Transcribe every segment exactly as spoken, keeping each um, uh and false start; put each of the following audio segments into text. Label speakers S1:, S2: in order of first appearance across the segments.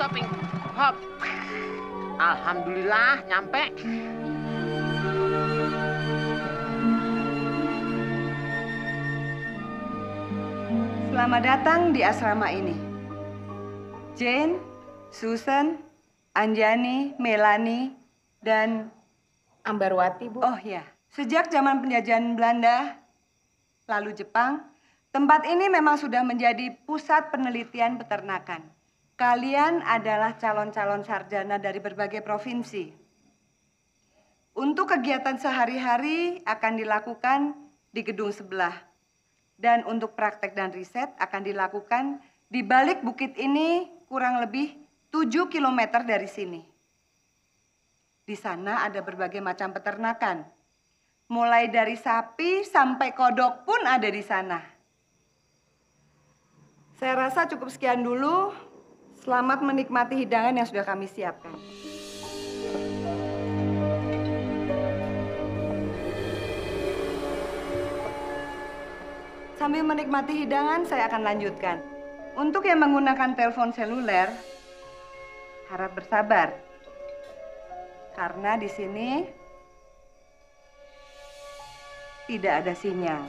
S1: jumping. Hop. Alhamdulillah nyampe.
S2: Selamat datang di asrama ini. Jane, Susan, Anjani, Melanie, dan
S3: Ambarwati, Bu.
S2: Oh ya, sejak zaman penjajahan Belanda, lalu Jepang, tempat ini memang sudah menjadi pusat penelitian peternakan. Kalian adalah calon-calon sarjana dari berbagai provinsi. Untuk kegiatan sehari-hari akan dilakukan di gedung sebelah. Dan untuk praktek dan riset akan dilakukan di balik bukit ini kurang lebih tujuh kilometer dari sini. Di sana ada berbagai macam peternakan. Mulai dari sapi sampai kodok pun ada di sana. Saya rasa cukup sekian dulu. Selamat menikmati hidangan yang sudah kami siapkan. Sambil menikmati hidangan, saya akan lanjutkan. Untuk yang menggunakan telepon seluler, harap bersabar. Karena di sini tidak ada sinyal.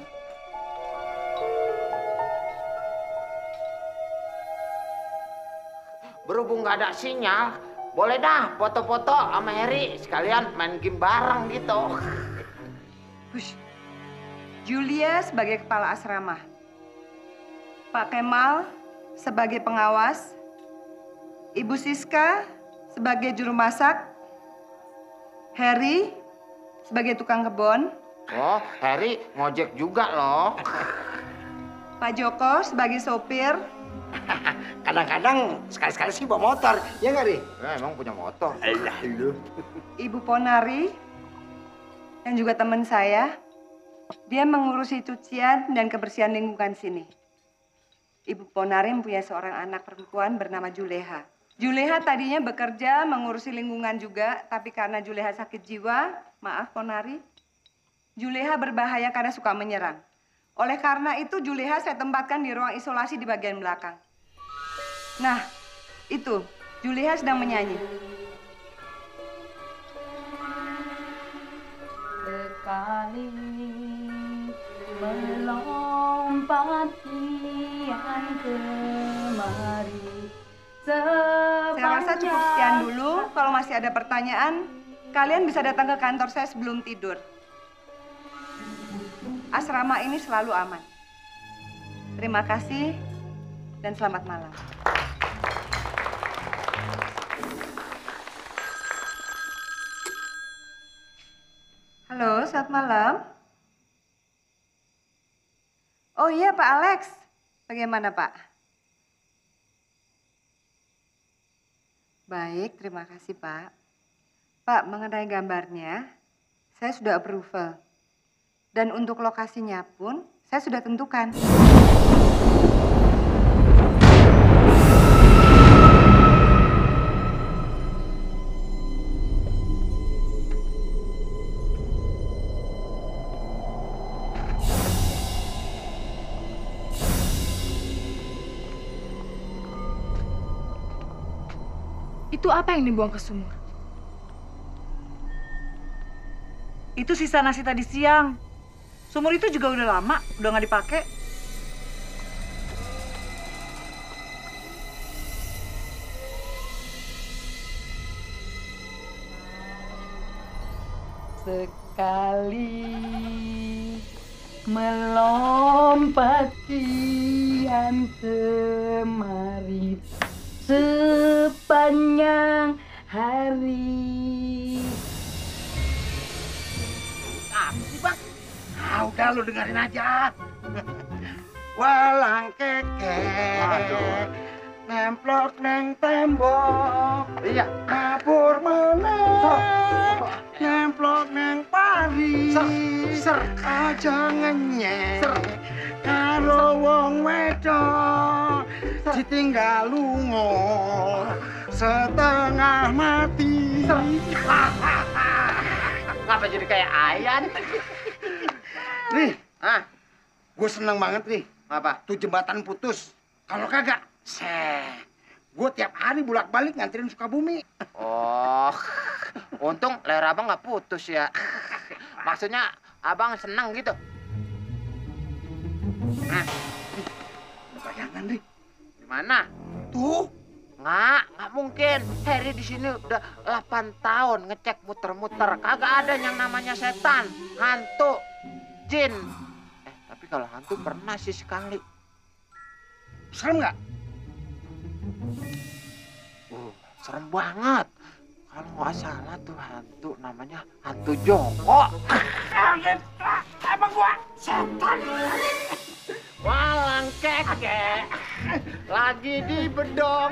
S1: Berhubung nggak ada sinyal, boleh dah foto-foto sama Heri sekalian main game bareng gitu.
S2: Hush. Julia sebagai kepala asrama, Pak Kemal sebagai pengawas, Ibu Siska sebagai juru masak, Harry sebagai tukang kebun.
S1: Oh, Heri ngojek juga loh.
S2: Pak Joko sebagai sopir.
S4: Kadang-kadang sekali-sekali sih bawa motor, ya nggak, Ri?
S1: Ya, emang punya motor.
S4: Alah lu.
S2: Ibu Ponari dan juga teman saya. Dia mengurusi cucian dan kebersihan lingkungan sini. Ibu Ponari mempunyai seorang anak perempuan bernama Juleha. Juleha tadinya bekerja mengurusi lingkungan juga, tapi karena Juleha sakit jiwa, maaf Ponari, Juleha berbahaya karena suka menyerang. Oleh karena itu Juleha saya tempatkan di ruang isolasi di bagian belakang. Nah, itu Juleha sedang menyanyi.
S3: Sekali melompat kian kemari.
S2: Saya rasa cukup sekian dulu. Kalau masih ada pertanyaan, kalian bisa datang ke kantor saya sebelum tidur. Asrama ini selalu aman. Terima kasih dan selamat malam. Halo, selamat malam. Oh iya, Pak Alex. Bagaimana, Pak? Baik, terima kasih, Pak. Pak, mengenai gambarnya, saya sudah approval. Dan untuk lokasinya pun, saya sudah tentukan.
S5: Itu apa yang dibuang ke sumur?
S6: Itu sisa nasi tadi siang. Sumur itu juga udah lama, udah nggak dipakai.
S3: Sekali melompat kian kemari sepanjang hari.
S4: Ah, sih, Bang. Ah, udah lu dengerin aja. Walang keke, nemplok neng tembok.
S1: Iya.
S4: Mabur meneh, nemplok neng pari.
S1: Ser, ser.
S4: Aja ngenyek, karo wong wedok, ditinggal lunga setengah mati.
S1: Ngapa jadi kayak Ayan?
S4: Nih,
S1: Ah,
S4: gue seneng banget nih.
S1: apa?
S4: Tuh jembatan putus. Kalau kagak, seh, Gue tiap hari bolak-balik nganterin Sukabumi.
S1: Oh, untung leher abang nggak putus ya. Maksudnya abang senang gitu.
S4: Nah, bayangan nih.
S1: Di mana?
S4: Tuh.
S1: Nggak, nggak mungkin. Harry di sini udah delapan tahun ngecek muter-muter. Kagak ada yang namanya setan, hantu, jin. Eh, tapi kalau hantu pernah sih sekali.
S4: Serem nggak?
S1: Uh, serem banget. Kalau nggak salah tuh hantu namanya hantu Joko.
S4: Emang gua setan.
S1: Walang keke lagi di bedong.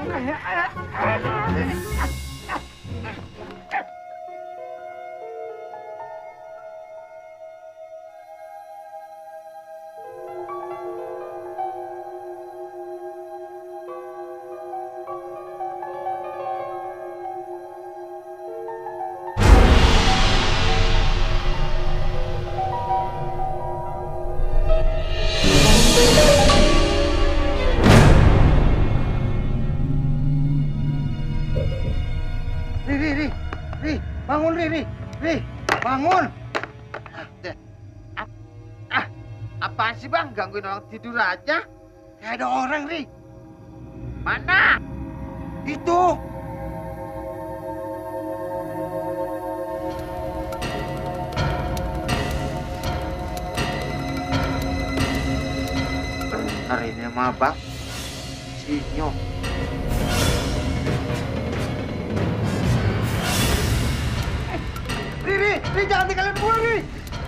S4: Ri, Ri, Ri, Ri, bangun Ri, Ri, Ri, bangun.
S1: Ah, ah, apaan sih bang? Gangguin orang tidur aja?
S4: Kayak ada orang Ri.
S1: Mana?
S4: Itu.
S1: Hari ini mah bang, sinyo.
S4: Ri, Ri, Ri, jangan tinggalin gue Ri.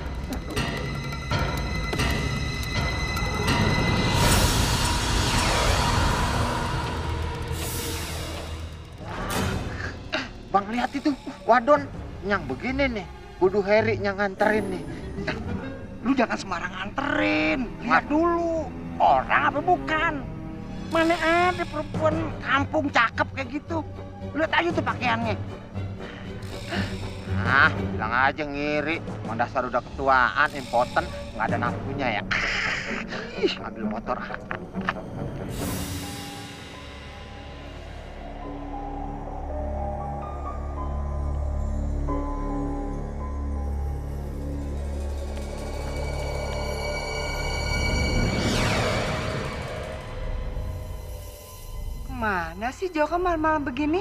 S1: Bang lihat itu, wadon yang begini nih, kudu Harry yang nganterin nih.
S4: Lu jangan sembarang nganterin. Lihat dulu, orang apa bukan? Mana ada perempuan kampung cakep kayak gitu. Lihat aja tuh pakaiannya.
S1: Ah, bilang aja ngiri. Emang dasar udah ketuaan, impoten, nggak ada nafsunya ya. Ih, ambil motor.
S2: Kemana sih Joko malam-malam begini?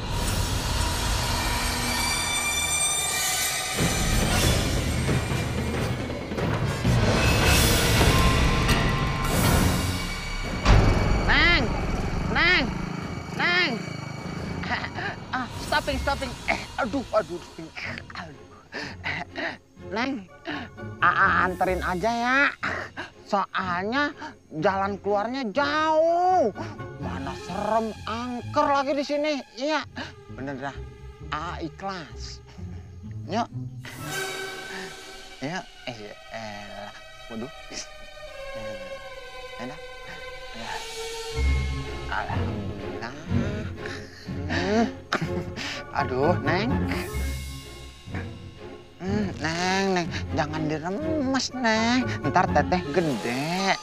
S1: Neng, Neng, Neng. Ah, stopping, stopping. Eh, aduh, aduh, aduh. Neng, Aa anterin aja ya. Soalnya jalan keluarnya jauh. Mana serem, angker lagi di sini. Iya, bener dah. Aa ikhlas. Yuk. Yuk. Eh, eh, waduh. Eh, enak. Ya. Alhamdulillah. Hmm. Aduh, Neng. Hmm, Neng, Neng, jangan diremes, Neng. Ntar teteh gede.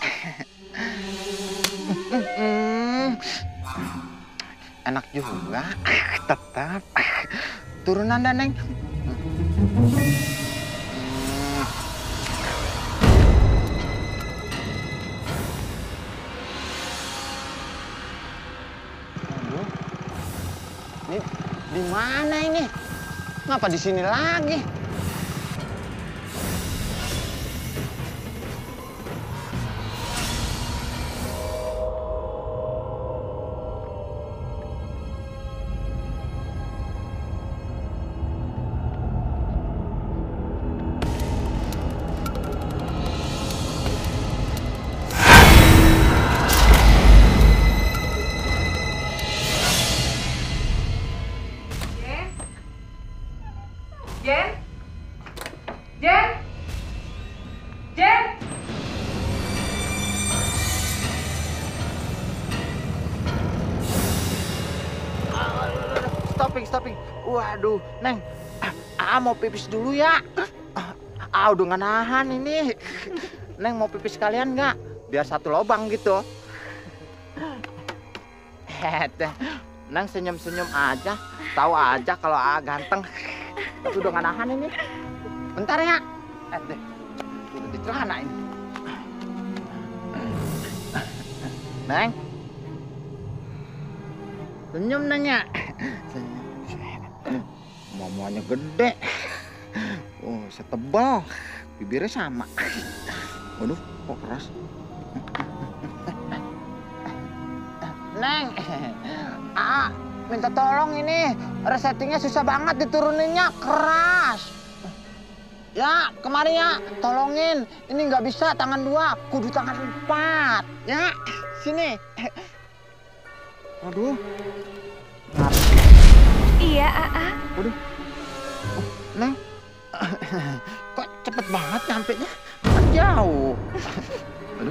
S1: Hmm. Enak juga, tetap. Turunan dah, Neng. Hmm. Aduh. Ini di mana ini? Ngapa di sini lagi?
S2: Jen? Jen? Jen?
S1: Stopping, stopping. Waduh, Neng. Ah, mau pipis dulu ya. Ah, udah nggak nahan ini. Neng mau pipis sekalian nggak? Biar satu lubang gitu. Neng senyum-senyum aja, tahu aja kalau A ganteng. Tapi udah nggak nahan ini. Bentar ya. Eh deh, udah di celana ini. Neng, senyum Neng ya. Senyum. Momanya gede. Oh, setebal. Bibirnya sama. Waduh, kok keras. Neng, A minta tolong ini resettingnya susah banget dituruninnya, keras. Ya, kemarin ya, tolongin. Ini nggak bisa tangan dua, kudu tangan empat. Ya, sini. Waduh.
S5: Iya, Aa.
S1: Waduh. Oh, Neng, kok cepet banget nyampenya? Kan jauh. Aduh.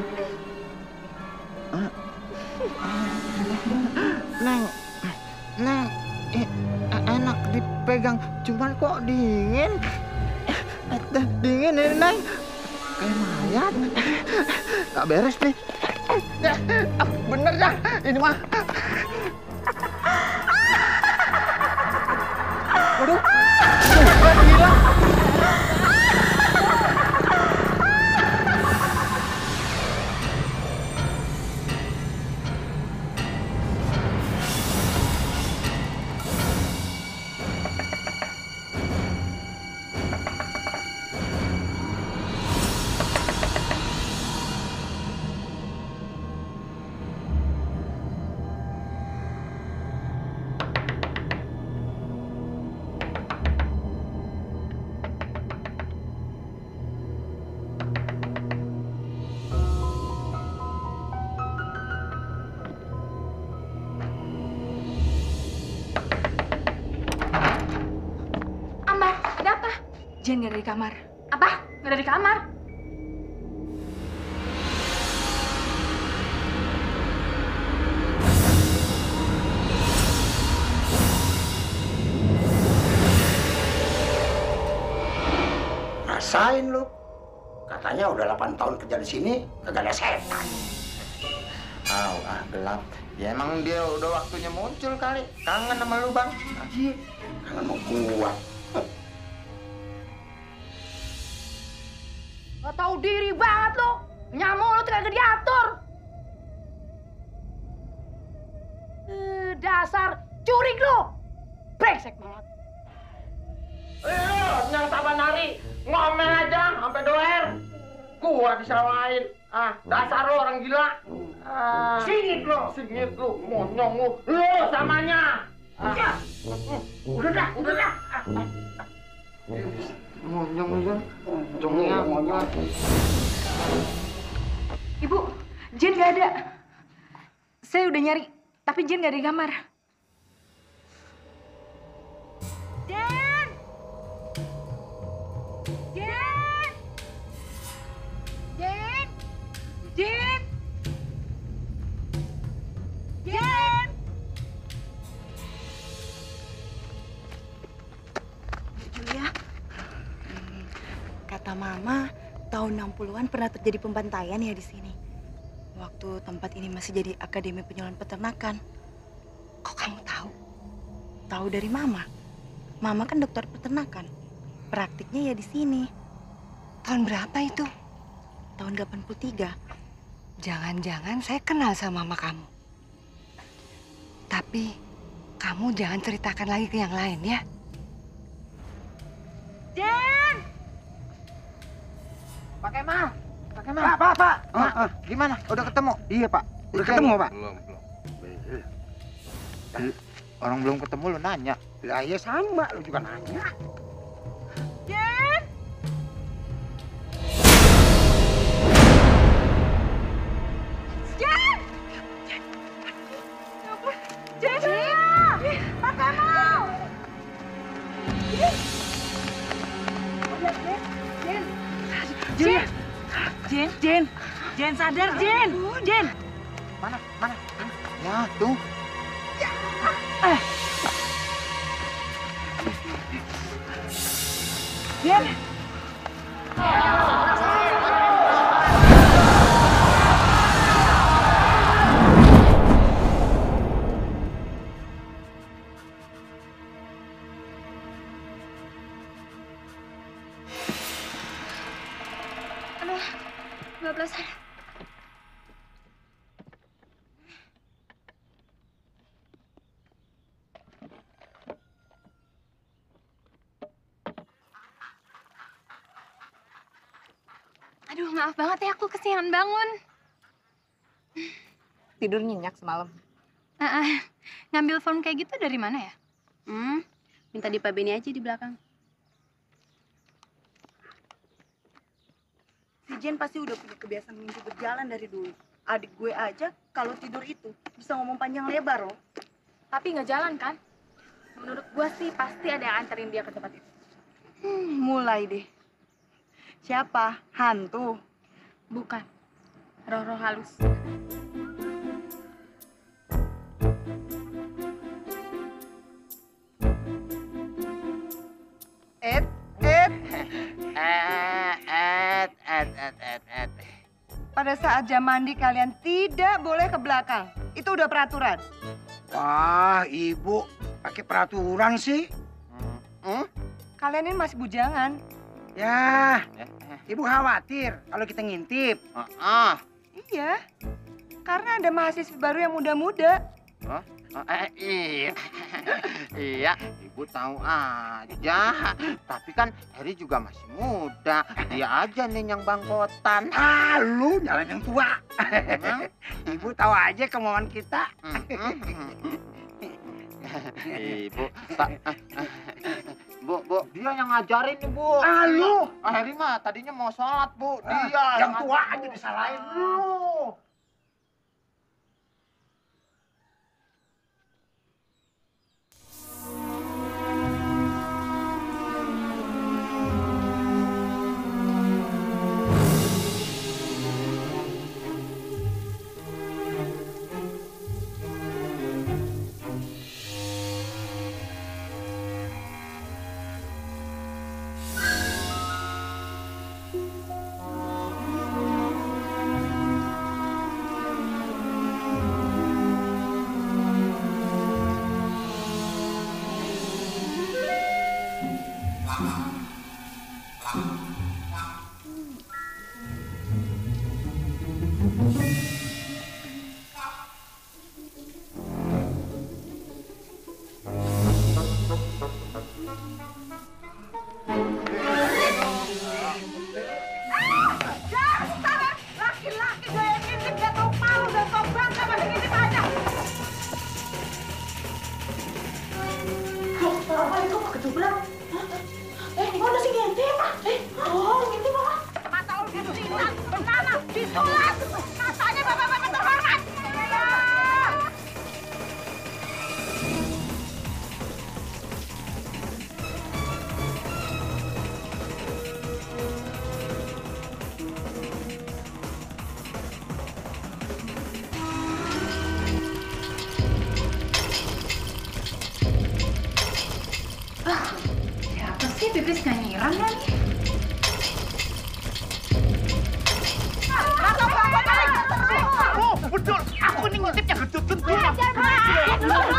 S1: Neng, Neng, eh, enak dipegang, cuman kok dingin. Eh, dingin ini Neng, kayak mayat. Gak beres nih. Bener dah, ini mah. Waduh, gila.
S5: Jen nggak ada di kamar. Apa? Nggak ada di kamar?
S4: Rasain lu. Katanya udah delapan tahun kerja di sini, kagak ada setan.
S1: Au, ah gelap. Ya emang dia udah waktunya muncul kali. Kangen sama lu, Bang.
S4: Iya, kangen mau gua.
S3: Gak tahu diri banget lo. Nyamuk lo kagak diatur. Eh, dasar curig lo. Brengsek banget.
S1: Eh, yang sabar nari. Ngomel aja sampai doer. Gua disalahin. Ah, dasar lo orang gila. Ah, singit lo, singit lo, monyong lo. Lo samanya. Ah. Udah dah, udah dah. Ah, ah. Monyong lo. Jongnya monyong.
S5: Ibu, Jen nggak ada. Saya udah nyari, tapi Jen nggak ada di kamar. Jen! Jen! Jen! Jen! Jen!
S2: Julia, hmm, kata Mama, tahun enam puluhan pernah terjadi pembantaian ya di sini. Waktu tempat ini masih jadi Akademi Penyuluhan Peternakan. Kok kamu tahu? Tahu dari Mama. Mama kan dokter peternakan. Praktiknya ya di sini. Tahun berapa itu? Tahun delapan puluh tiga. Jangan-jangan saya kenal sama Mama kamu. Tapi kamu jangan ceritakan lagi ke yang lain ya.
S5: Jen!
S1: Pak Kemal, Pak Kemal.
S4: Pak, Pak, Pak.
S1: Pak,
S4: Ah, ah.
S1: gimana? Udah ketemu?
S4: Iya, Pak. Udah
S1: Oke.
S4: ketemu, Pak?
S7: Belum, belum.
S1: Orang belum ketemu lu nanya.
S4: Lah iya sama, lu juga nanya.
S5: Jen! Jen! Jen! Ya ampun. Jen! Jen! Pak Kemal! Jen! Udah, Jen! Jen!
S6: Jen, Jen, Jen, Jen sadar, Jen, Jen.
S1: Mana? Mana? Ya, tuh.
S6: Eh. Jen.
S3: Ah, bablasan. Aduh, maaf banget ya, aku kesiangan bangun.
S5: Tidur nyenyak semalam.
S3: Ah, ah, ngambil form kayak gitu dari mana ya?
S7: Hmm, minta di Pak Beni aja di belakang.
S2: Si Jen pasti udah punya kebiasaan mimpi berjalan dari dulu. Adik gue aja kalau tidur itu bisa ngomong panjang lebar loh.
S5: Tapi nggak jalan kan? Menurut gua sih pasti ada yang anterin dia ke tempat itu.
S2: Hmm, mulai deh. Siapa? Hantu?
S5: Bukan. Roh-roh halus.
S2: Ed, Ed.
S1: Eh, Ed, Ed, Ed, Ed, Ed.
S2: Pada saat jam mandi kalian tidak boleh ke belakang. Itu udah peraturan.
S4: Wah, ibu pakai peraturan sih.
S1: Hmm, hmm?
S2: Kalian ini masih bujangan.
S4: Ya,
S1: Eh, eh,
S4: ibu khawatir kalau kita ngintip.
S1: ah, ah.
S2: Iya. Karena ada mahasiswa baru yang muda-muda.
S1: Oh, oh, eh, iya, iya, ibu tahu aja. Tapi kan Heri juga masih muda. Dia aja nih yang bangkotan.
S4: Ah, lu nyalain yang tua.
S1: Emang?
S4: Ibu tahu aja kemauan kita.
S1: Ibu, tak, bu, bu, dia yang ngajarin nih bu.
S4: Ah, lu.
S1: Ah, Heri mah tadinya mau sholat bu.
S4: Ah,
S1: Dia
S4: yang tua
S1: ngajarin,
S4: aja
S1: Bu.
S4: disalahin lu.
S2: Laki-laki gaya ngintip gak tau malu, gak tau bangga masih ngintip aja.
S3: Assalamualaikum, Pak Kejublang. Eh, mana sih ngintip? Eh, oh, ngintip apa?
S2: Mata lu disikat, bernama, disulat. Katanya bapak-bapak terhormat.
S3: Siapa sih pipis gak nyiram lagi?
S4: Oh, betul. Aku nih ngintipnya betul-betul.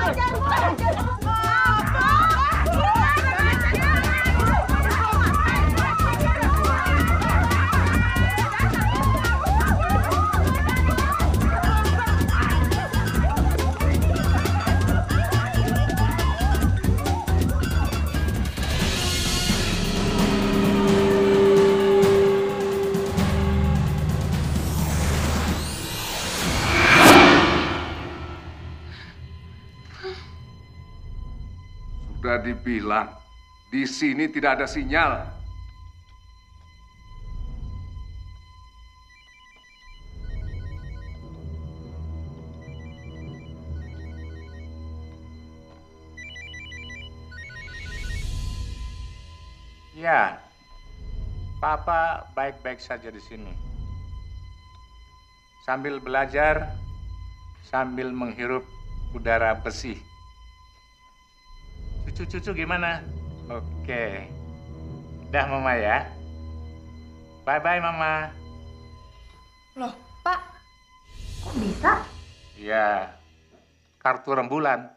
S8: Sudah dibilang, di sini tidak ada sinyal.
S9: Ya, Papa baik-baik saja di sini. Sambil belajar, sambil menghirup udara bersih. Cucu-cucu gimana? Oke. Dah Mama ya. Bye-bye Mama.
S5: Loh, Pak. Kok bisa?
S9: Ya, kartu rembulan.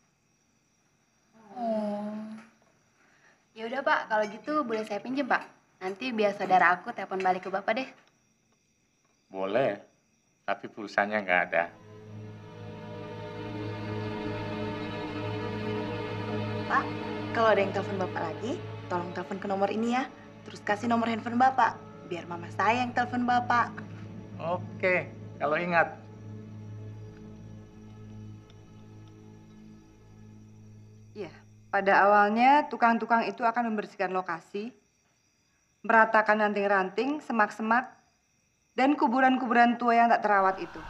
S3: Oh. Ya udah, Pak, kalau gitu boleh saya pinjam, Pak?
S7: Nanti biar saudara aku telepon balik ke Bapak deh.
S9: Boleh, tapi pulsanya nggak ada.
S3: Pak, kalau ada yang telepon Bapak lagi, tolong telepon ke nomor ini ya. Terus kasih nomor handphone Bapak, biar mama saya yang telepon Bapak.
S9: Oke, kalau ingat.
S2: Iya, pada awalnya tukang-tukang itu akan membersihkan lokasi, meratakan ranting-ranting, semak-semak, dan kuburan-kuburan tua yang tak terawat itu.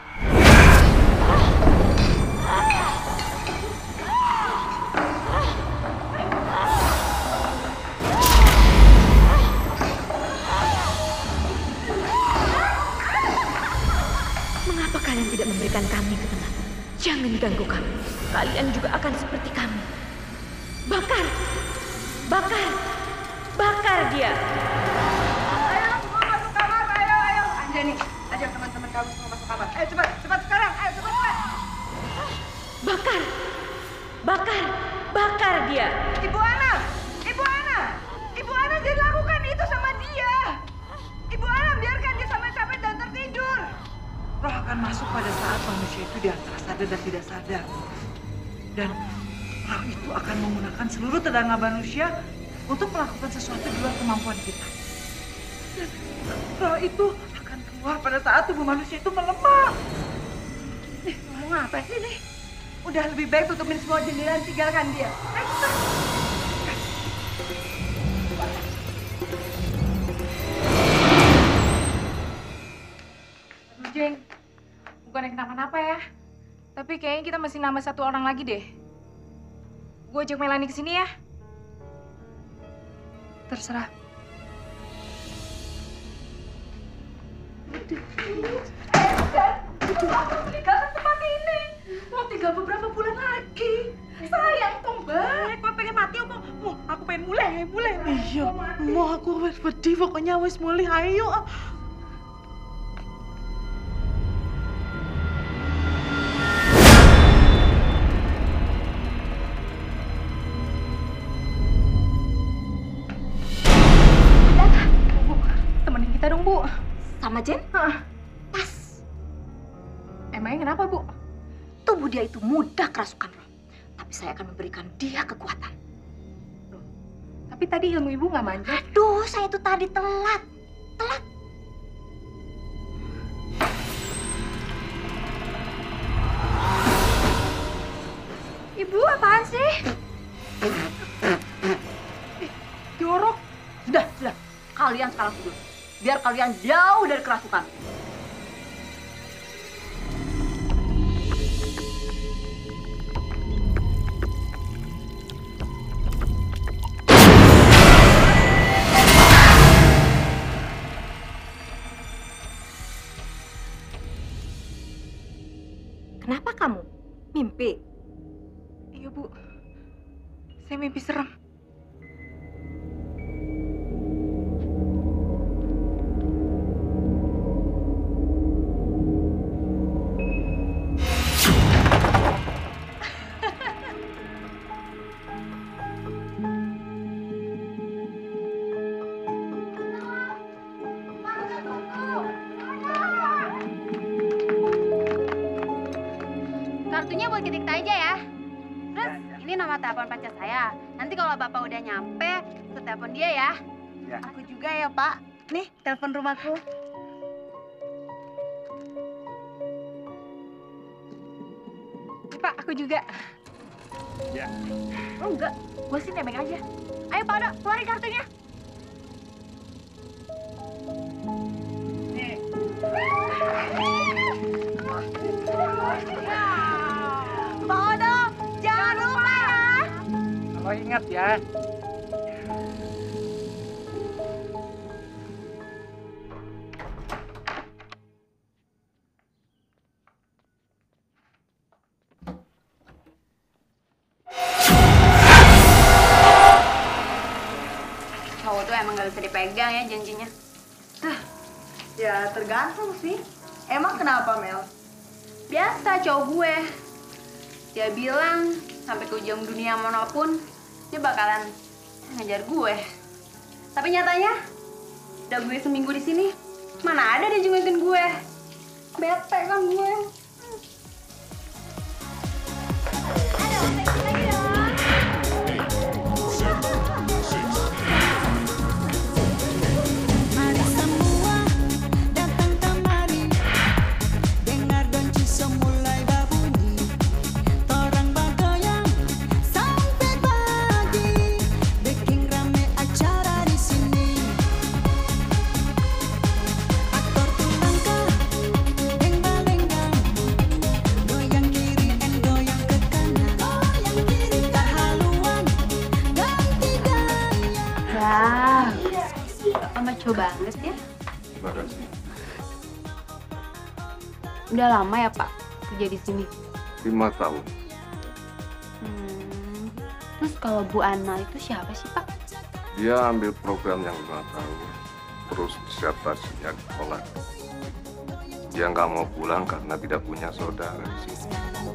S5: Mengapa kalian tidak memberikan kami ketenangan? Jangan ganggu kami. Kalian juga akan seperti kami. Bakar! Bakar! Bakar dia!
S2: Ayo, semua masuk kamar, ayo, ayo. Anjani, ajak teman-teman kamu semua masuk kamar. Ayo, cepat, cepat sekarang, ayo, cepat, cepat.
S5: Bakar! Bakar! Bakar dia!
S2: Ibu Ana, Ibu Ana, Ibu Ana jangan lakukan itu sama dia. Ibu Ana, biarkan dia sampai capek dan tertidur.
S6: Roh akan masuk pada saat manusia itu di antara sadar dan tidak sadar. Dan roh itu akan menggunakan seluruh tenaga manusia untuk melakukan sesuatu di luar kemampuan kita. Dan roh itu akan keluar pada saat tubuh manusia itu melemah.
S2: Nih, ngomong apa sih nih? Udah lebih baik tutupin semua jendela dan tinggalkan dia. Ayo, cepat.
S5: Aduh, Jeng. Bukannya kenapa-napa ya. Tapi kayaknya kita masih nambah satu orang lagi deh. Gue ajak Melanie ke sini ya. Terserah.
S3: Meninggalkan tempat ini. Mau tinggal beberapa bulan lagi. Sayang toh, Mbak.
S6: Kau pengen mati apa? Mau aku pengen mulai, mulai. Iya, mau aku wes wedi pokoknya wes mulai. Ayo.
S5: Bu, temenin kita dong, Bu.
S3: Sama Jen?
S5: Hah.
S3: Pas.
S5: Emangnya kenapa, Bu?
S3: Tubuh dia itu mudah kerasukan roh. Tapi saya akan memberikan dia kekuatan.
S5: Tapi tadi ilmu Ibu nggak manja.
S3: Aduh, saya itu tadi telat. Telat.
S5: Ibu, apaan sih?
S3: Jorok. Sudah, sudah. Kalian sekarang tidur. Biar kalian jauh dari kerasukan.
S5: Kenapa kamu? Mimpi? Iya, Bu. Saya mimpi serem.
S7: Kartunya buat ketik aja ya. Terus ini nomor telepon pacar saya. Nanti kalau Bapak udah nyampe, tuh telepon dia ya.
S9: Ya.
S3: Aku juga ya, Pak. Nih, telepon rumahku.
S5: Nih, Pak, aku juga.
S9: Ya.
S5: Oh, enggak. Gua sih nebeng aja. Ayo, Pak Odo, keluarin kartunya.
S3: Pak Odo, jangan lupa ya.
S9: Kalau ingat ya.
S7: Cowok tuh emang gak bisa dipegang ya janjinya.
S3: Ya, tergantung sih. Emang kenapa, Mel?
S7: Biasa cowok gue. Dia bilang sampai ke ujung dunia manapun dia bakalan ngejar gue. Tapi nyatanya, udah gue seminggu di sini, mana ada dia jengukin gue. Bete kan gue. Banget ya.
S8: Terima kasih.
S7: Udah lama ya Pak kerja di sini?
S8: Lima tahun.
S7: Hmm. Terus kalau Bu Ana itu siapa sih Pak?
S8: Dia ambil program yang lima tahun, terus disertasinya ditolak. Dia nggak mau pulang karena tidak punya saudara di sini.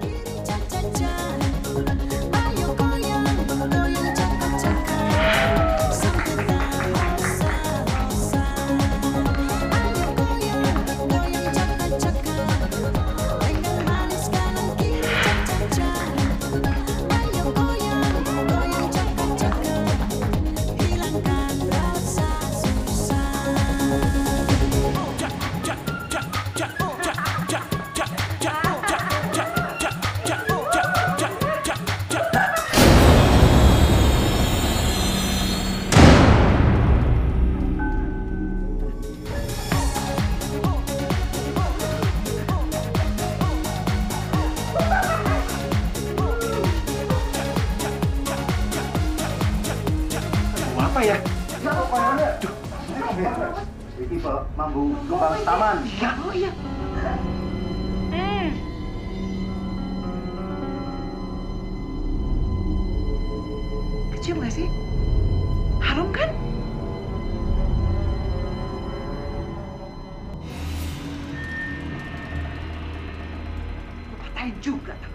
S4: Ya? Duh, ini mambu kembang taman.
S2: Iya, oh iya. Hmm. Kecium gak sih? Harum kan? Patahin juga tangan.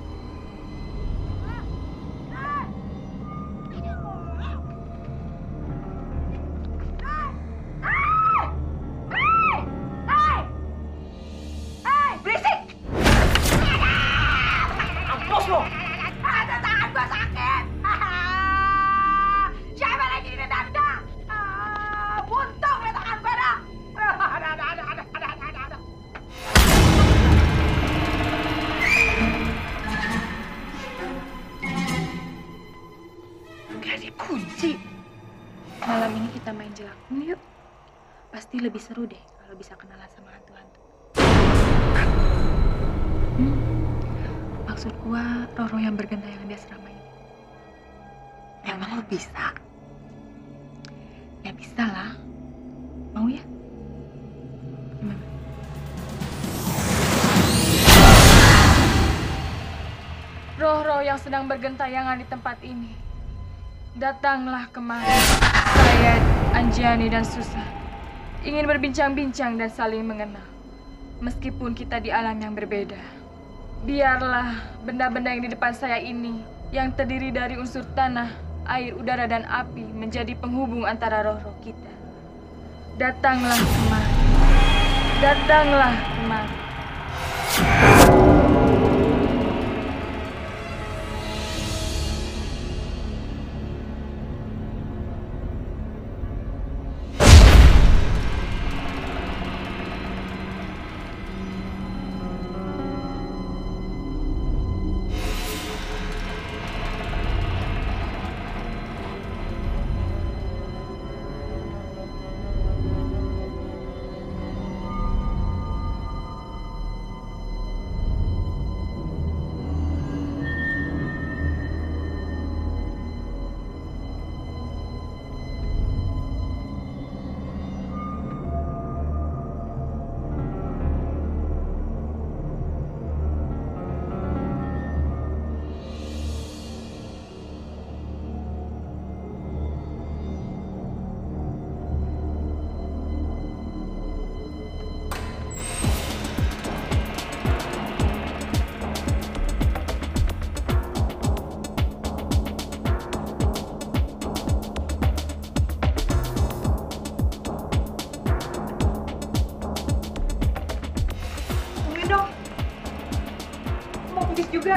S5: Malam ini kita main jelakung yuk. Pasti lebih seru deh kalau bisa kenalan sama hantu-hantu. Hmm, maksud gua Roro yang bergentayangan di asrama ini.
S3: Emang lo bisa?
S5: Ya bisa lah. Mau ya? Gimana? Roh-roh yang sedang bergentayangan di tempat ini, datanglah kemari. Saya, Anjani dan Susan ingin berbincang-bincang dan saling mengenal. Meskipun kita di alam yang berbeda, biarlah benda-benda yang di depan saya ini, yang terdiri dari unsur tanah, air, udara, dan api, menjadi penghubung antara roh-roh kita. Datanglah kemari. Datanglah kemari.
S2: juga.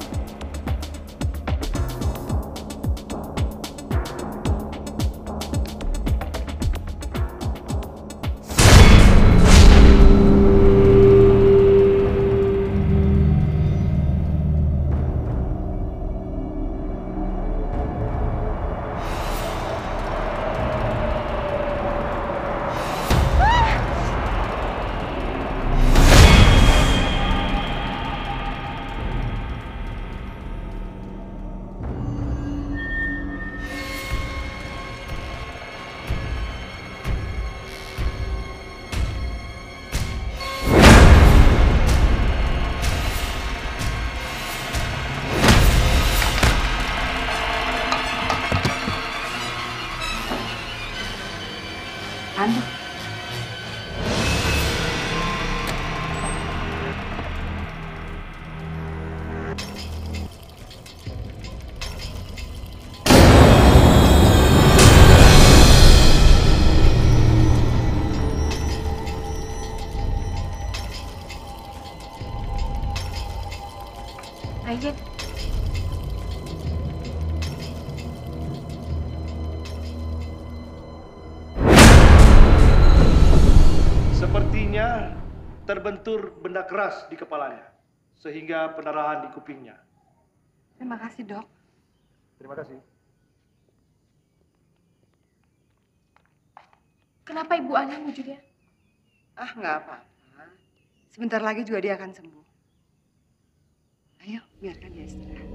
S2: Hantu.
S5: Aja.
S10: Sepertinya terbentur benda keras di kepalanya, sehingga pendarahan di kupingnya.
S2: Terima kasih, Dok.
S10: Terima kasih.
S5: Kenapa Ibu Ana, Bu Julia?
S2: Ah, nggak apa-apa. Sebentar lagi juga dia akan sembuh. Ayo, biarkan dia istirahat.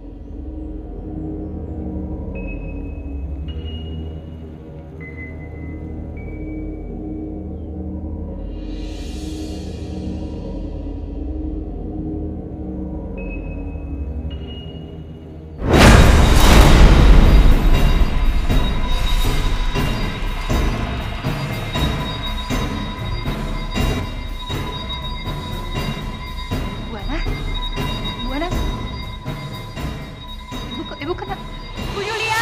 S5: Bu Ana? Bu Ana? Ibu, ibu kena... Bu Julia?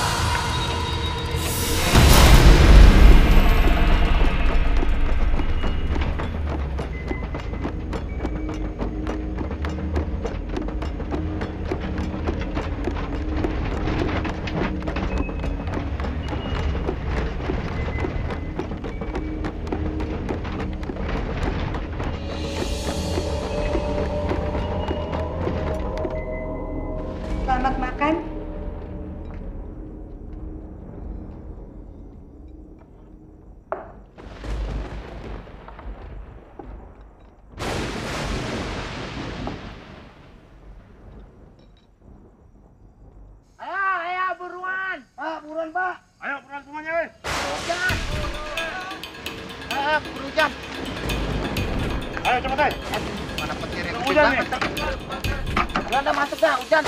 S2: Selamat makan.
S1: Ayo, ayo buruan.
S4: Pak, buruan, Pak.
S10: Ayo, pulang semuanya, weh.
S1: Hujan. Ayo, buru jam.
S10: Ayo, cepat, weh.
S1: Mana petir yang gede
S10: Hujan nih.
S1: banget. Belanda masuk dah, hujan.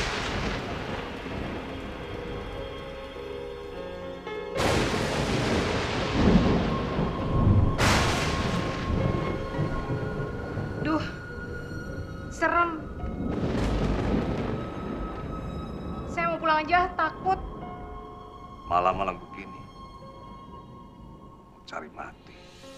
S5: Duh, serem. Saya mau pulang aja, takut.
S8: Malam-malam begini, mau cari mati.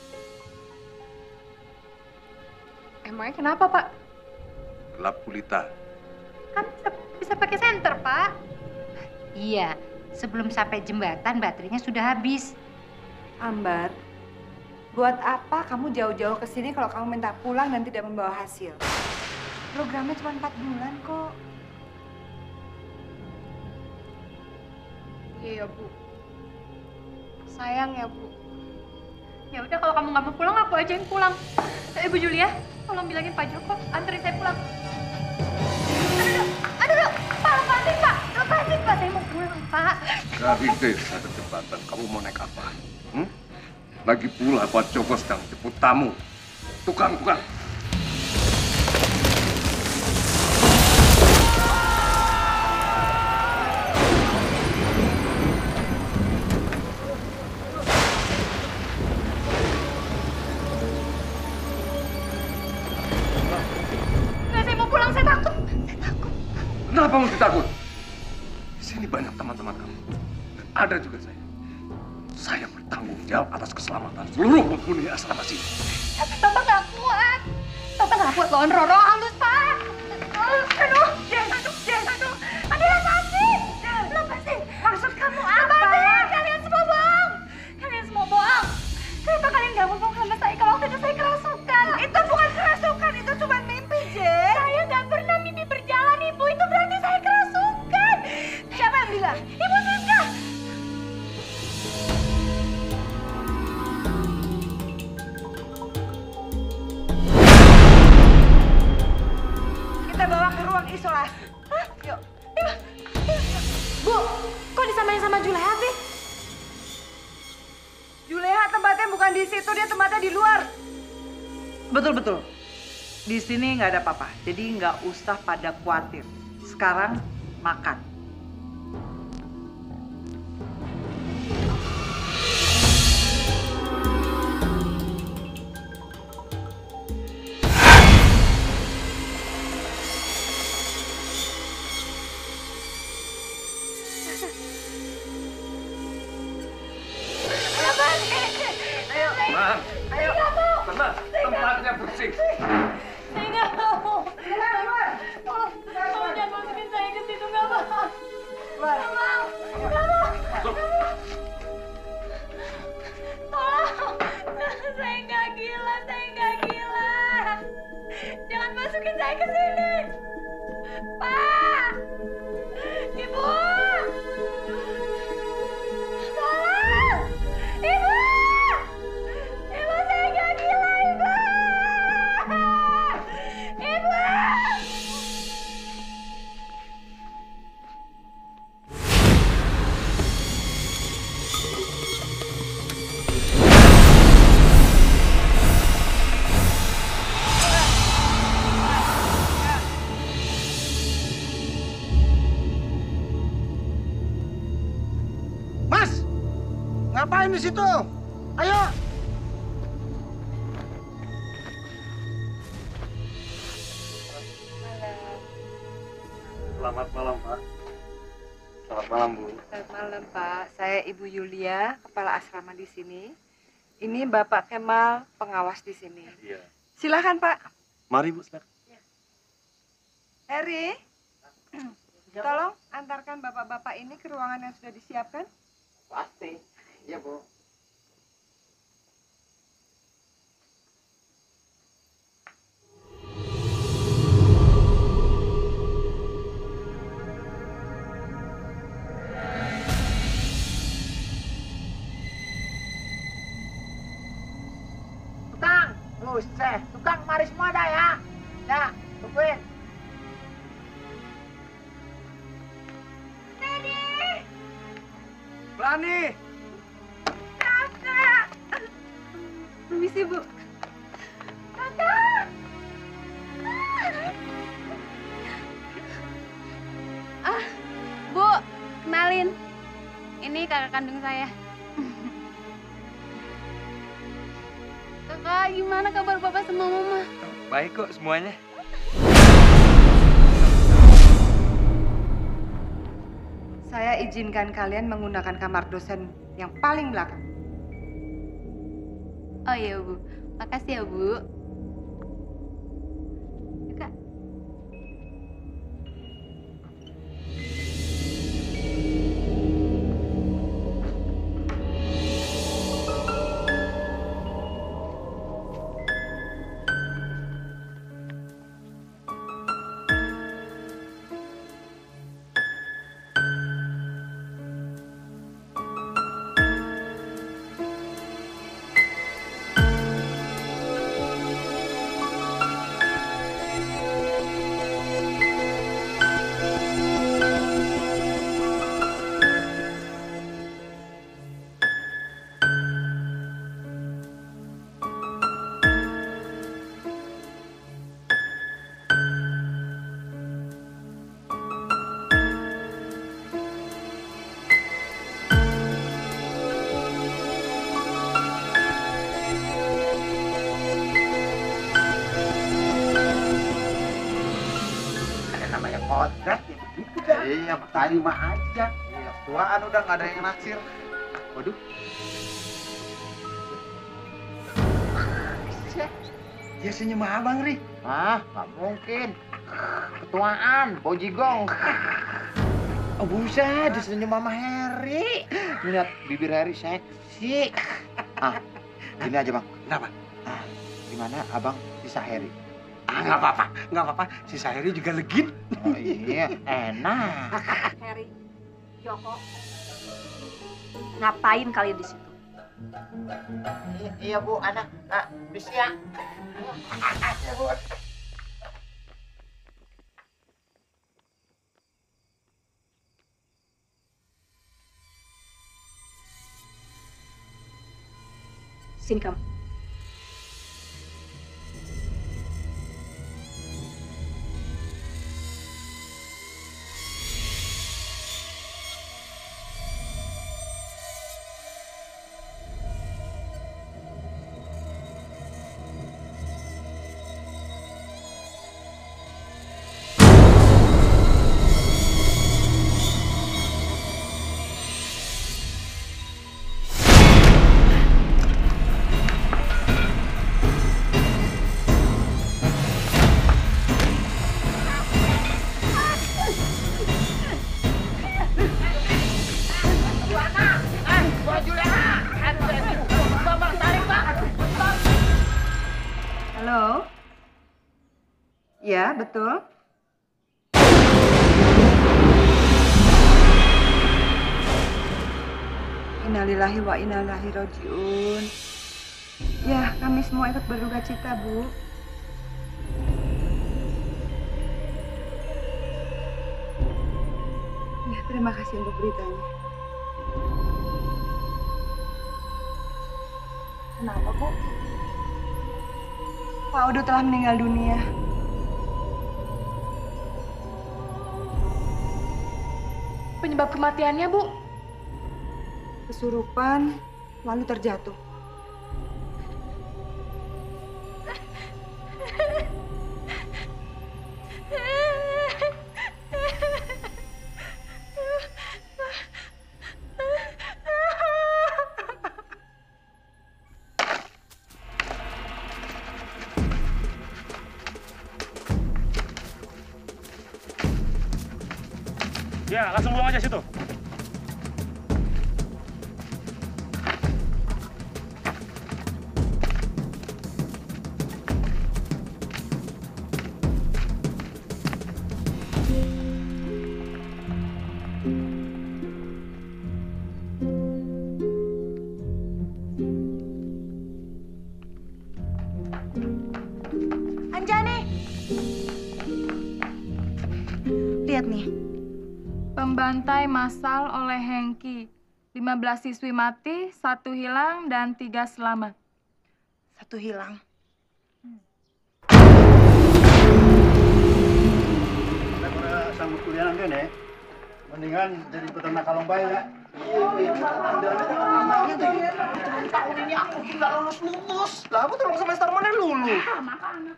S5: Emangnya kenapa, Pak?
S8: Gelap gulita.
S7: Kan bisa, bisa pakai senter, Pak.
S11: Iya, sebelum sampai jembatan baterainya sudah habis.
S2: Ambar, buat apa kamu jauh-jauh ke sini kalau kamu minta pulang dan tidak membawa hasil? Programnya cuma empat bulan kok.
S5: Iya, Bu. Sayang ya, Bu.
S7: Ya udah kalau kamu nggak mau pulang, aku aja yang pulang. Eh, Ibu Julia, tolong bilangin Pak Joko anterin saya pulang. Aduh, aduh, aduh, Pak, lepasin Pak, lepasin Pak, saya mau pulang Pak.
S8: Dari desa ke jembatan, kamu mau naik apa? Hmm? Lagi pula Pak Joko sedang jemput tamu. Tukang, tukang.
S7: Nggak, saya mau pulang, saya takut, saya takut.
S8: Kenapa mesti takut? Di sini banyak teman-teman kamu. Dan ada juga saya. Saya bertanggung jawab atas keselamatan seluruh penghuni asrama sini.
S7: Tapi Bapak nggak kuat. Bapak nggak kuat lawan Roro halus, Pak.
S2: Aduh, Jen, aduh, Jen, aduh. Aduh, lepasin. Lepasin. Maksud kamu apa? Lepasin. Kalian semua bohong. Kalian semua bohong. Kenapa kalian gak ngomong sama saya kalau waktu itu saya kerasukan? Itu bukan kerasukan, itu cuma mimpi, Jen. Saya gak pernah mimpi berjalan, Ibu. Itu berarti saya kerasukan. Siapa yang bilang? Ibu Siska. Kita bawa ke ruang isolasi. Hah? Yuk.
S7: Bu, kok disamain sama Juleha sih?
S2: Juleha tempatnya bukan di situ, dia tempatnya di luar.
S6: Betul betul. Di sini nggak ada apa-apa, jadi nggak usah pada khawatir. Sekarang makan.
S8: Tenang.
S2: Ayo.
S8: Tenang. Tempatnya bersih.
S7: Saya nggak mau. Tolong, tolong jangan masukin saya ke situ, nggak mau. Nggak mau, nggak mau. Tolong, saya nggak gila, saya nggak gila. Jangan masukin saya ke sini. Pak, Ibu. Tolong, Ibu. Ibu, saya nggak gila, Ibu. Ibu.
S4: Mas, ngapain di situ? Ayo.
S10: Selamat malam, Pak. Selamat malam, Bu.
S2: Selamat malam, Pak. Saya Ibu Yulia, kepala asrama di sini. Ini Bapak Kemal, pengawas di sini.
S10: Iya.
S2: Silakan, Pak.
S10: Mari, Bu, silakan.
S2: Heri, tolong antarkan bapak-bapak ini ke ruangan yang sudah disiapkan.
S1: Pasti. Iya, Bu. Tukang, buset. Tukang, mari semua dah ya. Dah, tungguin.
S4: Berani.
S2: Kakak. Permisi, Bu. Kakak.
S12: Ah, Bu, kenalin. Ini kakak kandung saya. Kakak, gimana kabar Bapak sama Mama?
S9: Baik kok semuanya.
S2: Saya izinkan kalian menggunakan kamar dosen yang paling belakang.
S12: Oh iya, Bu. Makasih ya, Bu. Kak.
S1: Kodrat ya begitu dah. Iya, terima aja. Iya, tuaan udah nggak ada yang naksir. Waduh.
S4: Ya senyum abang, Ri.
S1: Ah, nggak mungkin. Ketuaan, Bojigong. Oh, buset, disenyum Mama Heri. Lihat bibir Heri seksi. Ah, gini aja bang.
S4: Kenapa?
S1: Ah, gimana abang sisa Heri?
S4: Ah, nggak apa-apa, nggak apa-apa. Si Sahiri juga legit.
S1: Oh iya, enak.
S13: Heri, Joko, ngapain kalian di situ?
S1: I iya bu, ada. Ah, bisa ya. Iya bu.
S13: Sini kamu.
S2: Halo? Ya, betul. Innalillahi wa inna ilaihi rajiun. Ya, kami semua ikut berduka cita, Bu. Ya, terima kasih untuk beritanya.
S3: Kenapa, Bu?
S2: Pak Odo telah meninggal dunia.
S5: Penyebab kematiannya, Bu?
S2: Kesurupan, lalu terjatuh.
S10: Ya, langsung buang aja situ.
S3: Anjani! Lihat nih.
S5: Pembantai massal oleh Hengki. lima belas siswi mati, satu hilang, dan tiga selamat.
S3: Satu hilang.
S10: Daripada sambut kuliah nanti nih, mendingan jadi peternak kalong bayi ya. Iya, namanya tuh. Tahun ini aku nggak lulus-lulus. Lah, aku terus semester mana lulus?
S7: Makanya.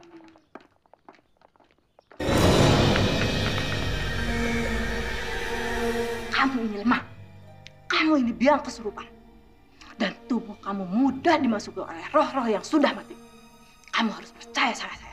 S3: Kamu ini lemah. Kamu ini biang kesurupan. Dan tubuh kamu mudah dimasuki oleh roh-roh yang sudah mati. Kamu harus percaya sama saya.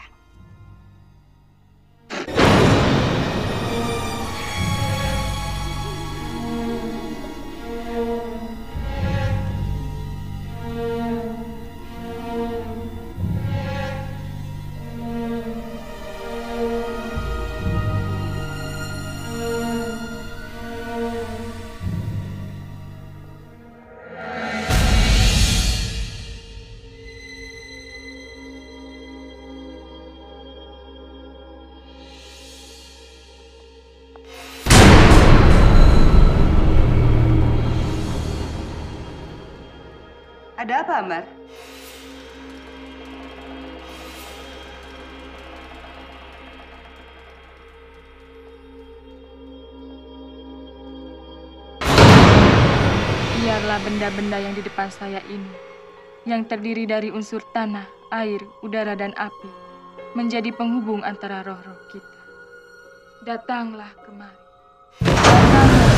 S2: Ada apa, Ambar?
S5: Biarlah benda-benda yang di depan saya ini, yang terdiri dari unsur tanah, air, udara, dan api, menjadi penghubung antara roh-roh kita. Datanglah kemari. Datanglah.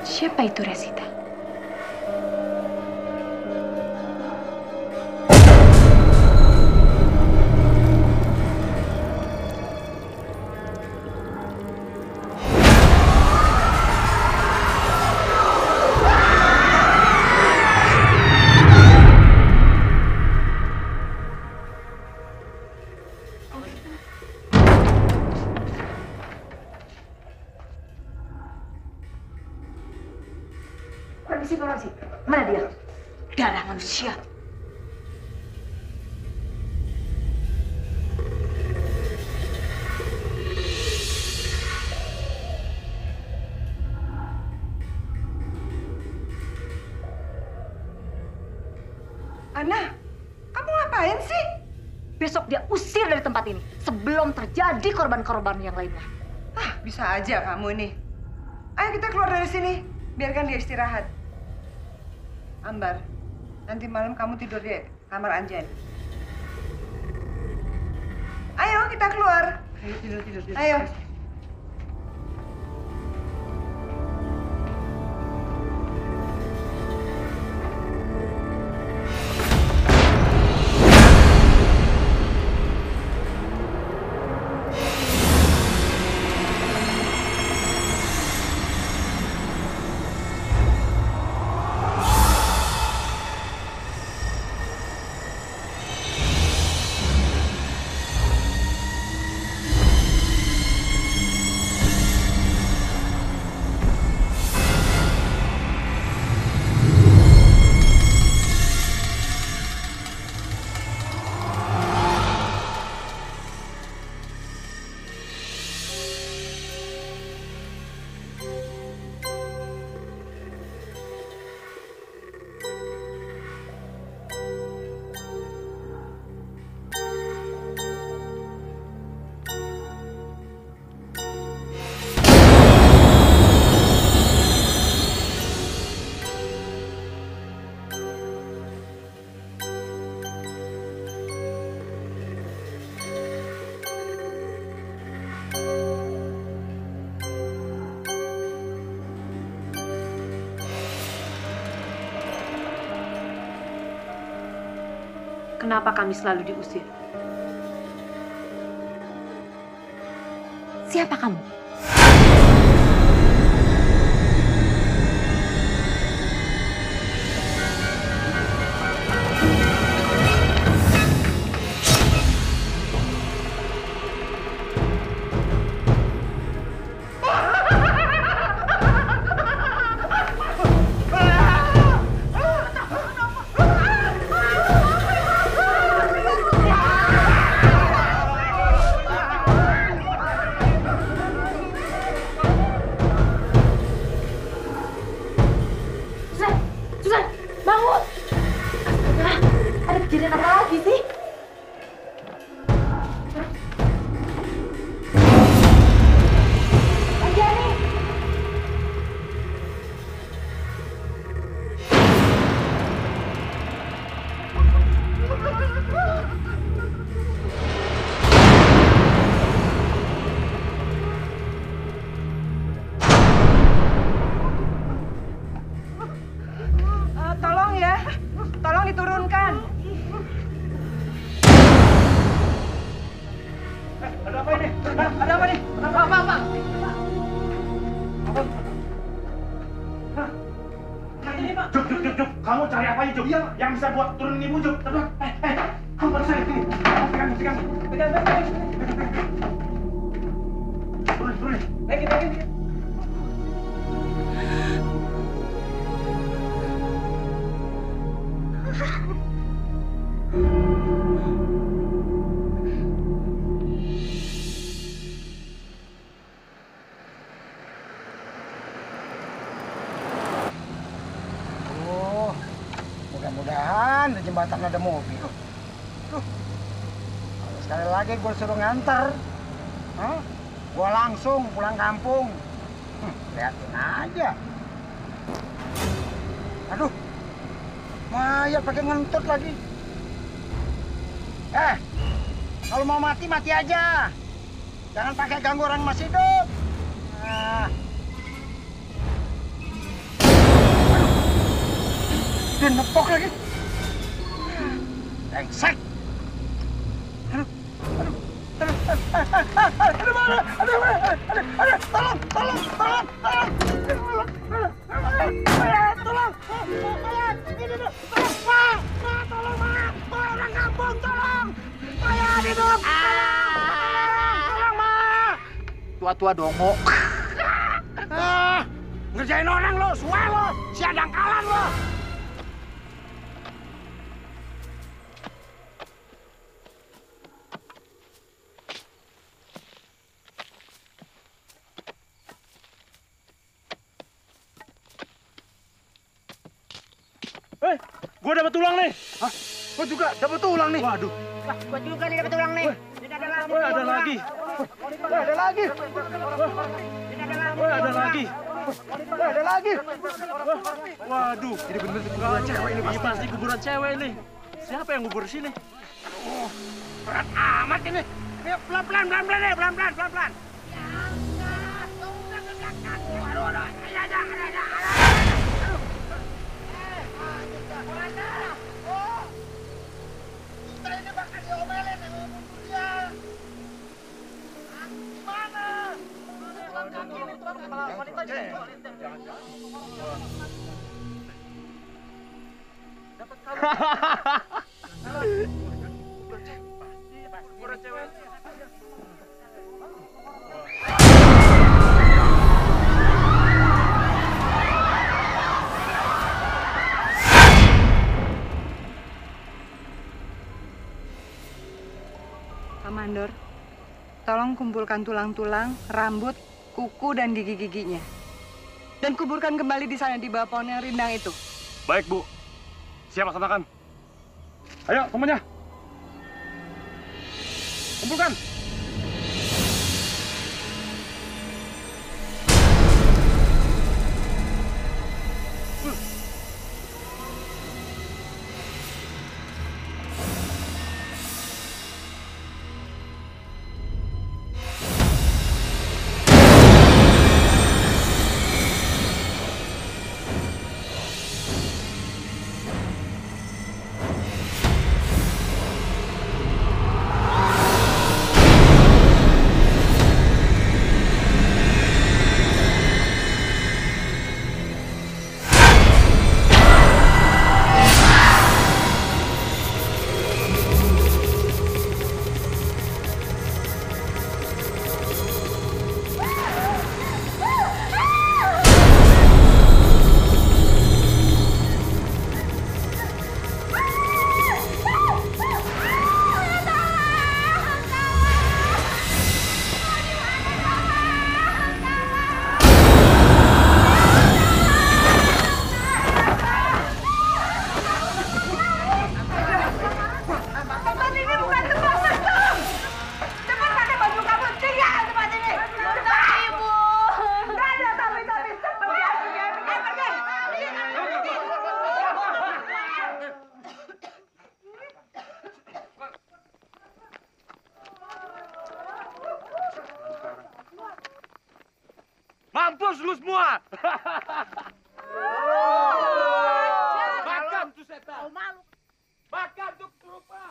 S5: Siapa itu Resita?
S3: Permisi, permisi. Mana dia? Darah manusia.
S2: Ana, kamu ngapain sih?
S3: Besok dia usir dari tempat ini sebelum terjadi korban-korban yang lainnya.
S2: Ah, bisa aja kamu nih. Ayo kita keluar dari sini. Biarkan dia istirahat. Ambar, nanti malam kamu tidur di kamar Anjani. Ayo kita keluar.
S6: Ayo tidur, tidur, tidur.
S2: Ayo.
S3: Kenapa kami selalu diusir? Siapa kamu?
S10: Yang bisa buat turunin ibu, Juk. Eh, eh, kamu baru saya ini. Pegang, pegang, pegang, pegang. Turun, turun. Lagi, lagi.
S4: Mudah-mudahan di jembatan ada mobil. Duh. Kalau sekali lagi gue suruh nganter, huh? Gue langsung pulang kampung. Hm, liatin aja. Aduh, Maya pakai ngentut lagi. Eh, kalau mau mati mati aja. Jangan pakai ganggu orang masih hidup. Nah. Udah nepok lagi. Brengsek. Aduh, aduh, aduh, aduh, mana? Aduh, aduh, aduh, tolong, tolong, tolong, tolong, tolong, tolong, tolong, ini dulu, tolong, Pak, Pak, tolong, Pak, Pak, orang kampung, tolong, saya hidup, tolong, tolong, Pak.
S1: Tua-tua dongo.
S4: Ah, ngerjain orang lo, suwe lo, si adangkalan lo.
S10: Eh, gua dapat tulang nih.
S4: Hah? Gua juga dapat tulang nih.
S10: Waduh.
S4: Wah, gua juga nih dapat tulang nih. Tidak ada lagi.
S10: Wah, ada lagi.
S4: Wah, ada lagi.
S10: Wah, ada lagi.
S4: Wah, ada lagi.
S10: Waduh.
S4: Ini bener-bener kuburan cewek ini
S10: Ini pasti kuburan cewek nih. Siapa yang kubur di sini?
S4: Oh, berat amat ini. Ayo, pelan-pelan, pelan-pelan deh, pelan-pelan, pelan-pelan.
S2: Mandor, tolong kumpulkan tulang-tulang, rambut, kuku, dan gigi-giginya. Dan kuburkan kembali di sana di bawah pohon yang rindang itu.
S10: Baik, Bu. Siap laksanakan. Ayo, semuanya. Kumpulkan. Mampus lu semua! Makan tuh setan! Makan tuh kesurupan!